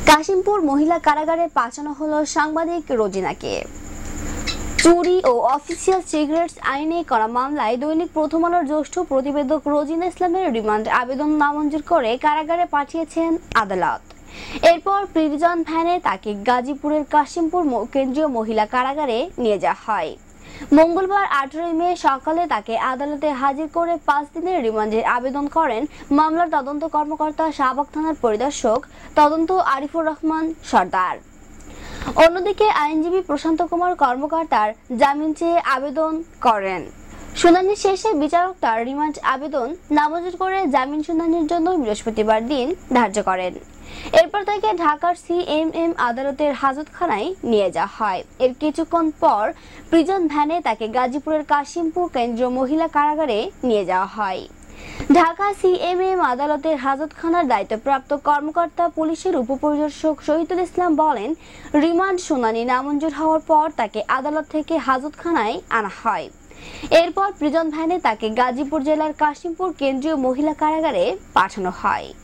কাশিমপুর মহিলা কারাগারে পাঠানো হলো সাংবাদিক রোজিনাকে। চুরি ও অফিসিয়াল সিগারেটস আইনে করা মামলায় দৈনিক প্রথম আলোর জ্যেষ্ঠ প্রতিবেদক রোজিনা ইসলামের রিমান্ড আবেদন নামঞ্জুর করে কারাগারে পাঠিয়েছেন আদালত। এরপর প্রিজন ভ্যানে তাকে গাজীপুরের কাশিমপুর কেন্দ্রীয় মহিলা কারাগারে নিয়ে যাওয়া হয়। মঙ্গলবার 18 মে সকালে তাকে আদালতে হাজির করে 5 দিনের রিমান্ডের আবেদন করেন মামলার তদন্ত কর্মকর্তা শাহবাগ থানার পরিদর্শক তদন্ত আরিফুর রহমান সর্দার। অন্যদিকে আইনজীবী প্রশান্ত কুমার কর্মকর্তার জামিন চেয়ে আবেদন করেন। শুনানি শেষে বিচারক তার রিমান্ড আবেদন নামঞ্জুর করে জামিন শুনানির জন্য বৃহস্পতিবার দিন ধার্য করেন। এরপর তাকে ঢাকার সিএমএম আদালতের হাজতখানায় নিয়ে যাওয়া হয়। এর কিছুক্ষণ পর প্রিজন ভ্যানে তাকে গাজীপুরের কাশিমপুর কেন্দ্রীয় মহিলা কারাগারে নিয়ে যাওয়া হয়। ঢাকা সিএমএম আদালতের হাজতখানার দায়িত্বপ্রাপ্ত কর্মকর্তা পুলিশের উপপরিদর্শক শহীদুল ইসলাম বলেন, রিমান্ড শুনানি নামঞ্জুর হওয়ার পর তাকে আদালত থেকে হাজতখানায় আনা হয়। এরপর প্রিজন ভ্যানে তাকে গাজীপুর জেলার কাশিমপুর কেন্দ্রীয় মহিলা কারাগারে পাঠানো হয়।